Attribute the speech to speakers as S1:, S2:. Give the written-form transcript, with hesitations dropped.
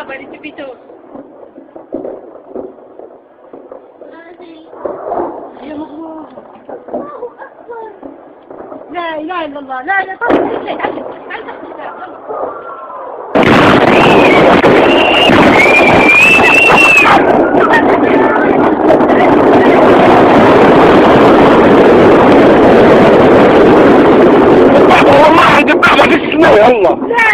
S1: بابا اللي تبي تقول. يا الله لا اله الا الله. لا لا طلع تعال تعال
S2: والله عندي بعض في السماء والله.